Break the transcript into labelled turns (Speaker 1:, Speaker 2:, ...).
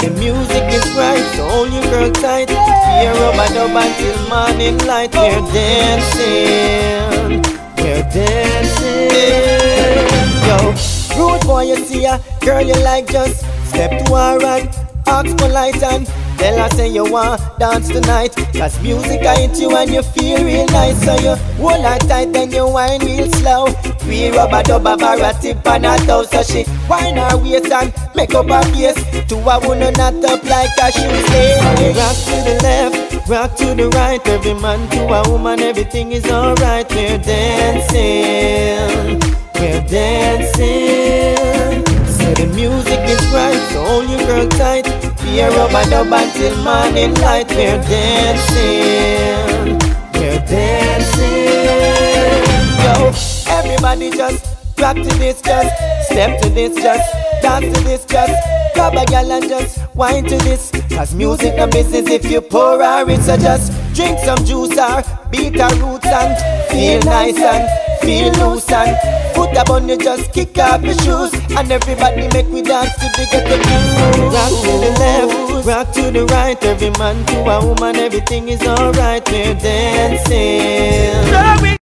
Speaker 1: the music is right, so hold your girl tight. Hear rubber dub until morning light. We're dancing, we're dancing. Yo, rude boy, you see a girl you like, just step to her and ask polite and tell her say you want dance tonight. Cause music I hit you and you feel real nice. So you hold her tight then you whine real slow. We rubber dub a bar a tip and a toe. So she whine her waist and make up her face to a woman not up like a shoe. Say rock to the left, rock to the right. Every man to a woman, everything is alright. We're dancing, we're dancing. So the music is right, so hold your girl tight. Hear rubber dub until morning light. We're dancing, we're dancing. Yo, everybody just rock to this, just step to this, just dance to this, just grab a gal and just wine to this. Cause music no business if you pour or it's so just drink some juice or beat a roots and feel nice and feel loose and put a bun, you just kick off your shoes and everybody make we dance till we get the blues. Rock to the left, rock to the right. Every man to a woman, everything is alright. We're dancing.